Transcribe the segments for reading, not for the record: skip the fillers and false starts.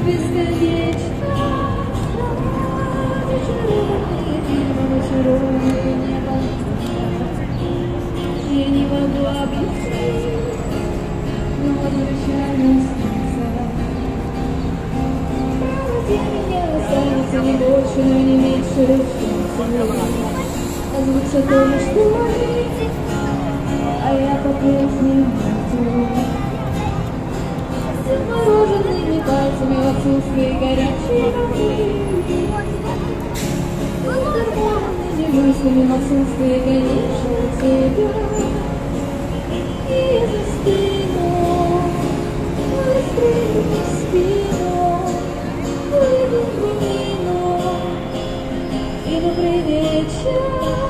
бесконечно, вечером небо. Я не могу объяснить, но возвращаюсь назад. Для меня останется не больше, но не меньше ресурсов. А звук все то же, что говорит, а я по-прежнему жду. С замороженными пальцами в отсутствии горячей воды. С замороженными мыслями в отсутствии горячего тебя. И я застыну, выстрелю в спину, выйду в глубину. И добрый вечер,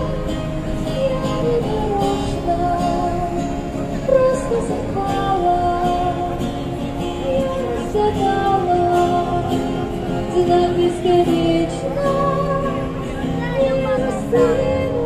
я не нарочно, просто совпала, я разгадала, знак бесконечно, я застыну.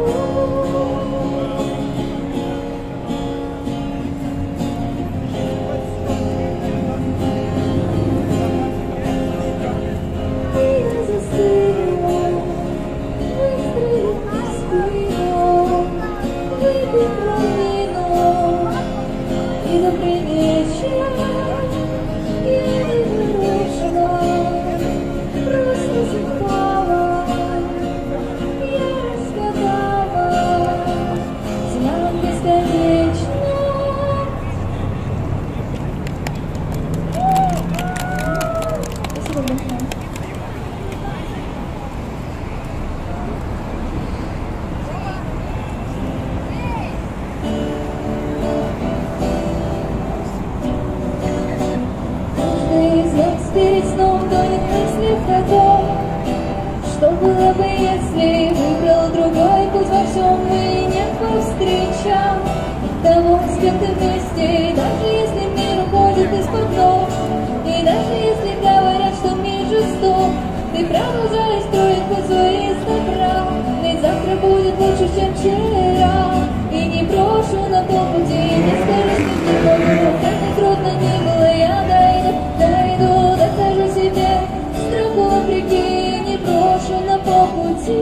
Перед сном тонет мысли в поток. Что было бы, если выбрал другой путь во всем и не повстречал того, с кем ты вместе? Даже если мир уходит из-под ног, и даже если говорят, что мир жесток, ты продолжаешь строить путь свой из добра. Ведь завтра будет лучше, чем вчера. И не брошу на полпути, не скажу, что не могу. Как ни трудно ни было, я дойду, докажу себе. Страху вопреки, не брошу на полпути.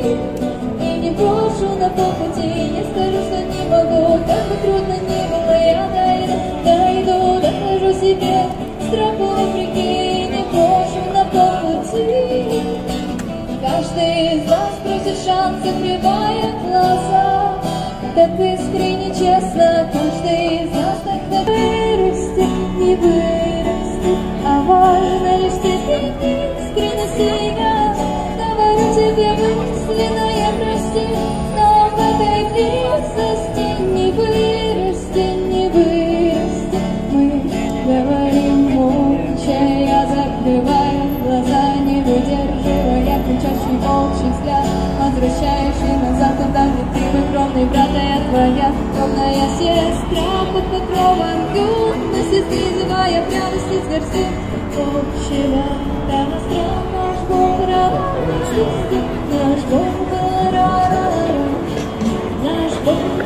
И не брошу на полпути, не скажу, что не могу. Как бы трудно ни было, я дойду, докажу себе. Страху вопреки, не брошу на полпути. Каждый из нас просит шанс, закрывая глаза. Так искренне, честно, каждый из нас так вырастет, не вырастет. А важно лишь теперь искренне себя. Говорю тебе мысленно, я прости, но в этой близости не вырасти, не вырасти. Мы говорим молча, я закрываю глаза, не выдерживая кричащий волчий взгляд. Возвращающий назад туда, где ты мой кровный брат, а я твоя кровная сестра. Под покровом юности, слизывая пряность из горстей общего костра. Наш Бог радости, наш Бог радости, наш Бог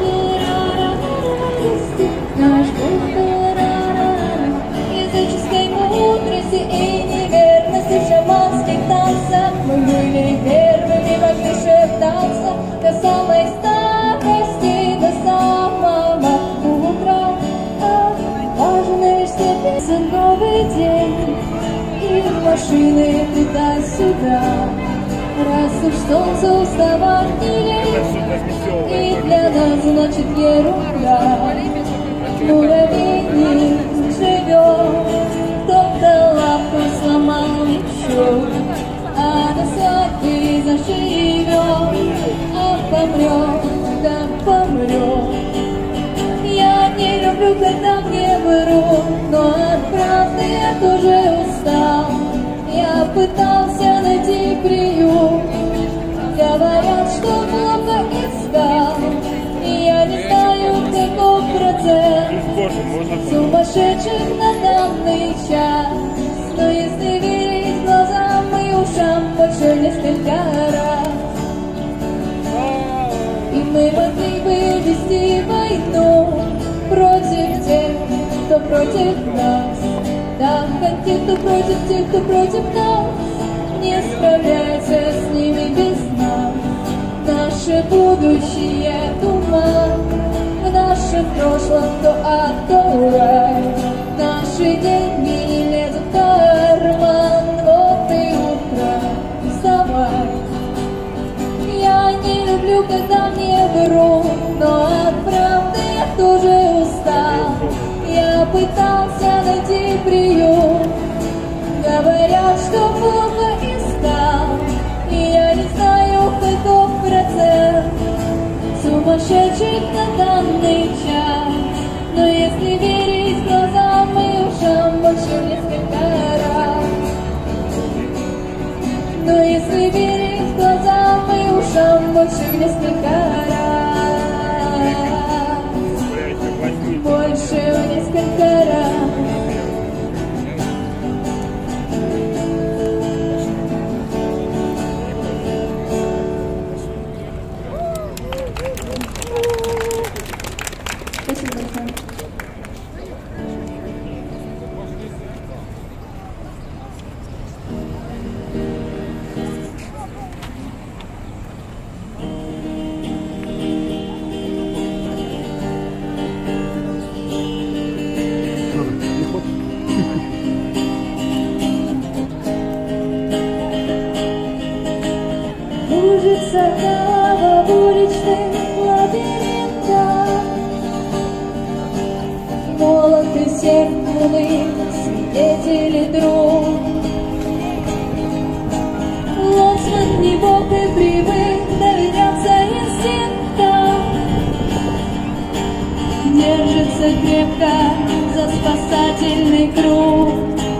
радости, наш Бог радости. Языческой мудрости и неверности в шаманских танцах мы были первыми, могли шептаться до самой старости, до самого утра. Важно лишь теперь новый день и машины туда-сюда. Раз уж солнце уставать не лень, и для нас значит ерунда. Муравейник живет, кто-то лапку сломал еще, а на свадьбе заживет, а помрет, да помрет. Я не люблю, когда мне врут, но от правды я тоже устал. Я пытался найти приют, говорят, что плохо искал, и я не знаю, каков процент сумасшедших на данный час. Но если верить глазам и ушам, больше несколько раз. И мы могли бы вести войну против тех, кто против нас. Да, как те, кто против нас, не справляйся с ними без нас. Наше будущее туман, в нашем прошлом то ад, то рай. Наши деньги не лезут в карман, вот и утро, вставай. Я не люблю, когда мне врут, но от правды я тоже устал. Я пытался найти приют, говорят, что плохо искал. И я не знаю, каков процент сумасшедших на данный час. Но если верить глазам и ушам, больше в несколько раз. Но если верить глазам и ушам, больше в несколько раз. Больше в несколько раз. Спасибо большое. Кружится голова в уличных лабиринтах, молот и сердцевый свидетели друг. Лоцман не бог и привык доверяться инстинктам, держится крепко за спасательный круг.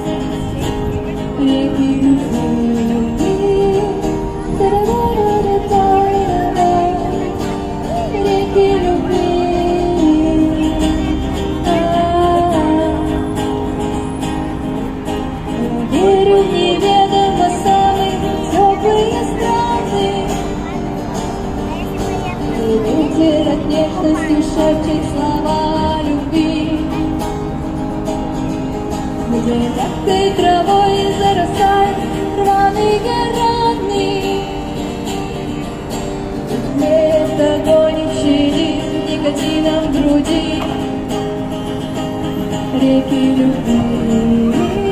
Реки любви, реки любви, верю в неведомо самые теплые страны. Ветер от нежности шепчет слова любви, где мягкой травой зарастают рваные раны. Вместо гоничей никотином в груди, реки любви.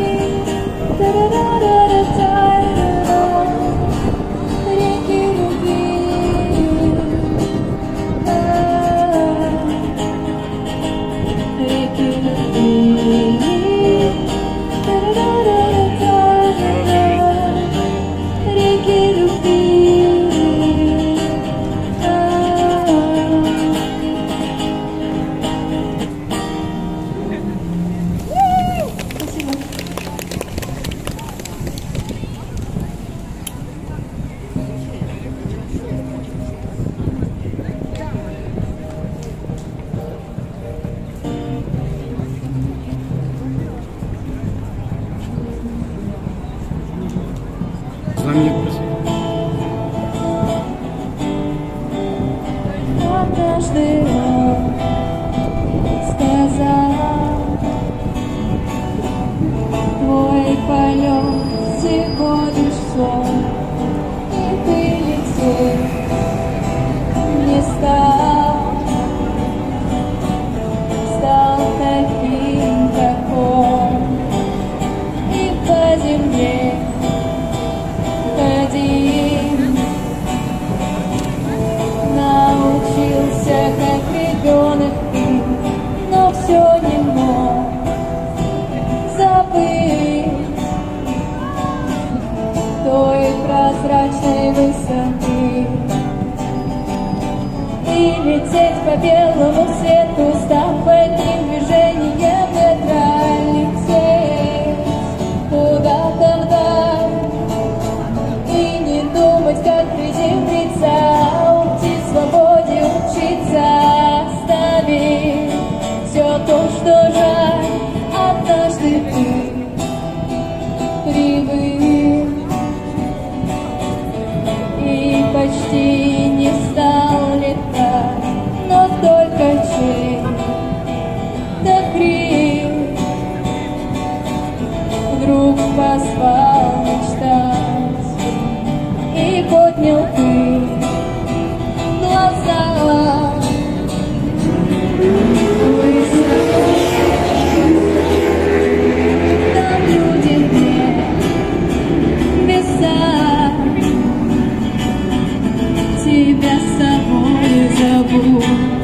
Реки любви, реки любви. Реки любви. Однажды он сказал: твой полет всего лишь сон, и ты лететь не стал таким, как он, и по земле ходил. Научился, как ребенок ты, но все не мог забыть той прозрачной высоты и лететь по белому свету, став одним движением ветра, лететь куда-то вдаль и не думать, как приземлиться. Свободе учиться, оставить все то, что жаль. Однажды ты привык и почти не стал летать, но только чей позвал мечтать и поднял ты глаза. Там люди, где небеса, тебя с собой зовут.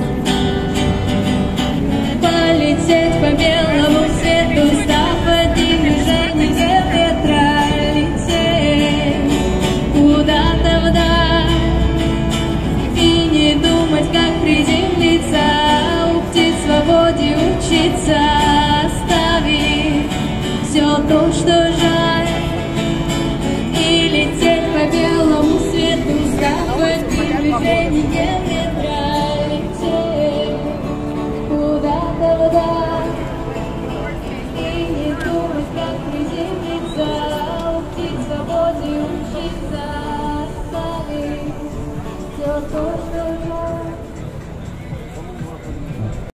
Полететь по белому свету, став одним движением ветра, лететь куда-то вдаль и не думать, как приземлиться, у птиц свободе учиться, оставить все то, что